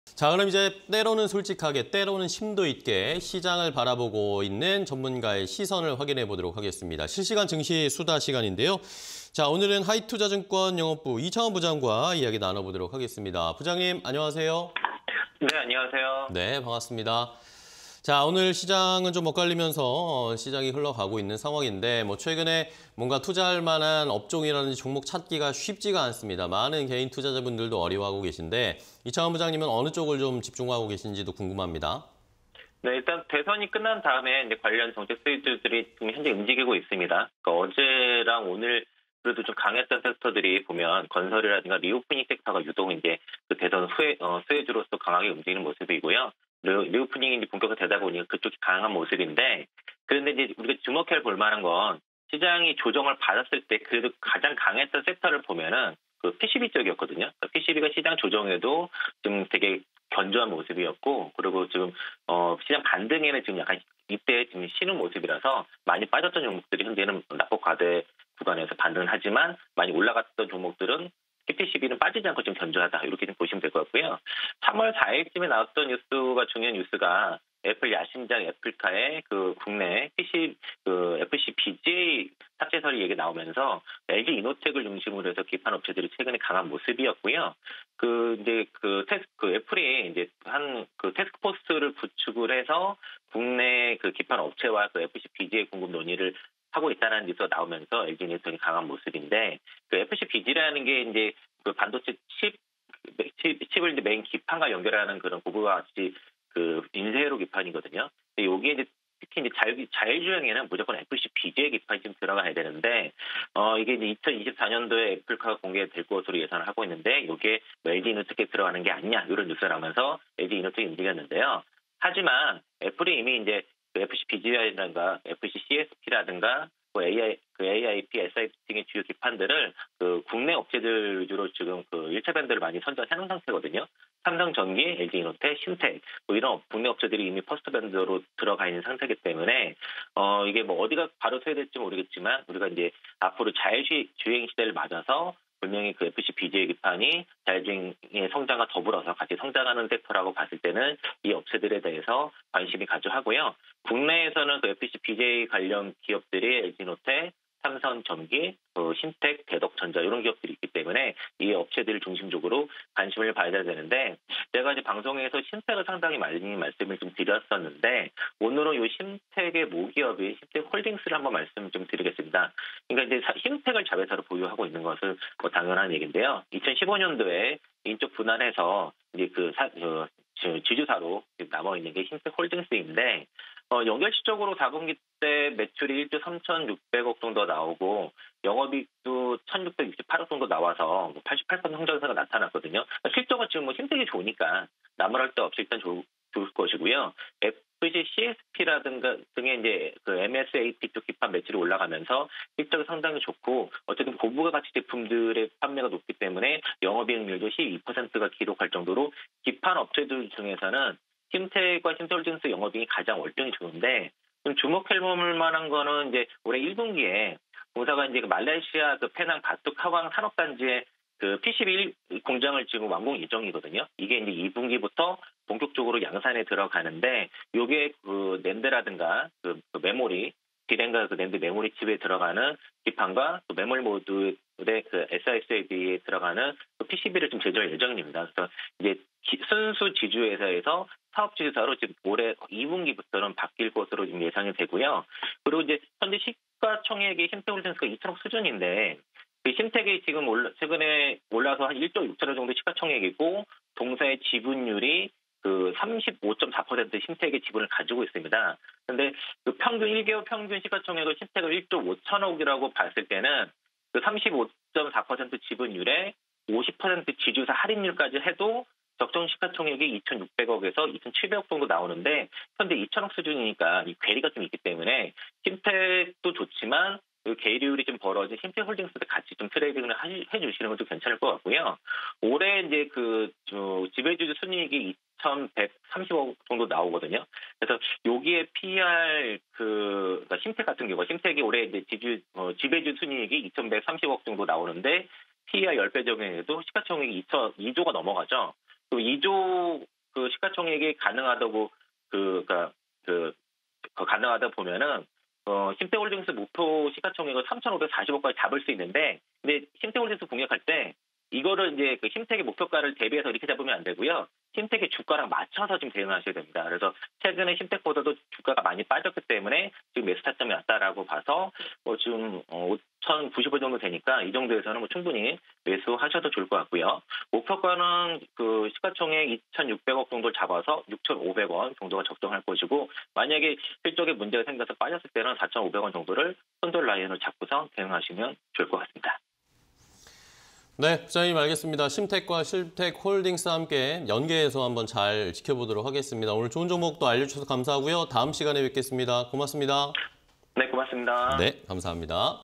자, 그럼 이제 때로는 솔직하게, 때로는 심도 있게 시장을 바라보고 있는 전문가의 시선을 확인해 보도록 하겠습니다. 실시간 증시 수다 시간인데요. 자, 오늘은 하이투자증권 영업부 이창원 부장과 이야기 나눠보도록 하겠습니다. 부장님, 안녕하세요. 네, 안녕하세요. 네, 반갑습니다. 자, 오늘 시장은 좀 엇갈리면서 시장이 흘러가고 있는 상황인데 최근에 뭔가 투자할 만한 업종이라든지 종목 찾기가 쉽지가 않습니다. 많은 개인 투자자분들도 어려워하고 계신데 이창원 부장님은 어느 쪽을 좀 집중하고 계신지도 궁금합니다. 네, 일단 대선이 끝난 다음에 이제 관련 정책 수혜주들이 지금 현재 움직이고 있습니다. 그러니까 어제랑 오늘 그래도 좀 강했던 섹터들이 보면 건설이라든가 리오프닝 섹터가 유독 이제 그 대선 수혜주로서 강하게 움직이는 모습이고요. 리오프닝이 이제 본격화되다 보니까 그쪽이 강한 모습인데, 그런데 이제 우리가 주목해 볼 만한 건 시장이 조정을 받았을 때 그래도 가장 강했던 섹터를 보면은 그 PCB 쪽이었거든요. 그러니까 PCB가 시장 조정에도 좀 되게 견조한 모습이었고, 그리고 지금 시장 반등에는 지금 약간 이때 지금 쉬는 모습이라서 많이 빠졌던 종목들이 현재는 낙폭 과대 구간에서 반등을 하지만 많이 올라갔던 종목들은 PCB는 빠지지 않고 좀 견조하다, 이렇게 좀 보시면 될 것 같고요. 3월 4일쯤에 나왔던 뉴스가, 중요한 뉴스가 애플 야심작 애플카의 그 국내 FC BGA 탑재설이 얘기 나오면서 LG 이노텍을 중심으로 해서 기판 업체들이 최근에 강한 모습이었고요. 애플이 이제 그 태스크포스를 구축을 해서 국내 그 기판 업체와 그 FC BGA 공급 논의를 하고 있다는 뉴스가 나오면서 LG 이노텍이 강한 모습인데, 그 FC BG라는 게 이제 그 반도체 칩을 이제 메인 기판과 연결하는 그런 고부가 같이 그 인쇄로 기판이거든요. 근데 여기에 이제 특히 이제 자율주행에는 무조건 FC BGA 기판이 좀 들어가야 되는데, 이게 이제 2024년도에 애플카가 공개될 것으로 예상을 하고 있는데, 이게 LG 이노텍에 들어가는 게 아니냐, 이런 뉴스가 나오면서 LG 이노텍이 움직였는데요. 하지만 애플이 이미 이제 그 FC BGA라든가 FC CSP라든가 AIP, SIP 등의 주요 기판들을 그 국내 업체들 위주로 지금 그 1차 밴드를 많이 선정해놓은 상태거든요. 삼성전기, LG이노텍, 신텍 이런 국내 업체들이 이미 퍼스트 밴드로 들어가 있는 상태이기 때문에 이게 뭐 어디가 바로 소외될지 모르겠지만, 우리가 이제 앞으로 자율주행 시대를 맞아서 분명히 그 FC BGA 기판이 자율주행의 성장과 더불어서 같이 성장하는 섹터라고 봤을 때는 이 업체들에 대해서 관심이 가져하고요. 국내에서는 그 FC BGA 관련 기업들이 LG노텍, 삼성전기, 신텍, 대덕전자 이런 기업들이 있기 때문에 이 업체들을 중심적으로 관심을 봐야 되는데, 제가 이제 방송에서 신텍을 상당히 많이 말씀을 좀 드렸었는데, 오늘은 이 신텍의 모기업인 신텍홀딩스를 한번 말씀 좀 드리겠습니다. 그러니까 이제 신텍을 자회사로 보유하고 있는 것은 뭐 당연한 얘기인데요. 2015년도에 인적 분할해서 이제 지주사로 남아 있는 게 신텍홀딩스인데, 연결시적으로 4분기 때 매출이 1조 3,600억 정도 나오고 영업이익도 1,668억 정도 나와서 88% 성장세가 나타났거든요. 실적은 지금 뭐 힘들게 좋으니까 나무랄 데 없이 일단 좋을 것이고요. FC CSP라든가 등의 이제 그 MSAP 쪽 기판 매출이 올라가면서 실적이 상당히 좋고, 어쨌든 고부가 가치 제품들의 판매가 높기 때문에 영업이익률도 12%가 기록할 정도로 기판 업체들 중에서는 신텍과 신솔진스 영업이익이 가장 월등히 좋은데, 좀 주목할 만한 거는 이제 올해 1분기에 공사가 이제 그 말레이시아 그 페낭 바투 카왕 산업단지의 그 PCB 공장을 지금 완공 예정이거든요. 이게 이제 2분기부터 본격적으로 양산에 들어가는데, 요게 그 낸드라든가 그 메모리 디램과 그 낸드 메모리 칩에 들어가는 기판과 또 메모리 모듈의 그 SISAB에 들어가는 그 PCB를 좀 제조할 예정입니다. 그래서 이제 순수 지주회사에서 사업 지주사로 지금 올해 2분기부터는 바뀔 것으로 지금 예상이 되고요. 그리고 이제 현재 시가총액이 신텍홀딩스가 2천억 수준인데, 그 신텍이 지금 최근에 올라서 한 1조 6천억 정도 시가총액이고, 동사의 지분율이 그 35.4% 신텍의 지분을 가지고 있습니다. 그런데 그 평균 1개월 평균 시가총액을 신텍을 1조 5천억이라고 봤을 때는 그 35.4% 지분율에 50% 지주사 할인율까지 해도 적정 시가총액이 2,600억에서 2,700억 정도 나오는데, 현재 2천억 수준이니까 이 괴리가 좀 있기 때문에 신텍도 좋지만 그 계율이 좀 벌어진 신텍홀딩스도 같이 좀 트레이딩을 해주시는 것도 괜찮을 것 같고요. 올해 이제 지배주주 순이익이 2,130억 정도 나오거든요. 그래서 여기에 PER 그러니까 신텍 같은 경우, 신텍이 올해 이제 지배주 순이익이 2,130억 정도 나오는데 PER 10배 적용해도 시가총액이 2조가 넘어가죠. 또 2조 그 시가총액이 가능하다고 가능하다 보면은 심태홀딩스 목표 시가총액을 3,540억까지 잡을 수 있는데, 근데 심태홀딩스 공략할 때 이거를 이제 그 심택의 목표가를 대비해서 이렇게 잡으면 안 되고요. 심택의 주가랑 맞춰서 지금 대응하셔야 됩니다. 그래서 최근에 심택보다도 주가가 많이 빠졌기 때문에 지금 매수 타점이 왔다라고 봐서 지금 5,090원 정도 되니까 이 정도에서는 충분히 매수하셔도 좋을 것 같고요. 목표가는 그 시가총액 2,600억 정도를 잡아서 6,500원 정도가 적정할 것이고, 만약에 실적에 문제가 생겨서 빠졌을 때는 4,500원 정도를 손절 라인을 잡고서 대응하시면 좋을 것 같습니다. 네, 부장님 알겠습니다. 심택과 실택홀딩스와 함께 연계해서 한번 잘 지켜보도록 하겠습니다. 오늘 좋은 정보도 알려주셔서 감사하고요. 다음 시간에 뵙겠습니다. 고맙습니다. 네, 고맙습니다. 네, 감사합니다.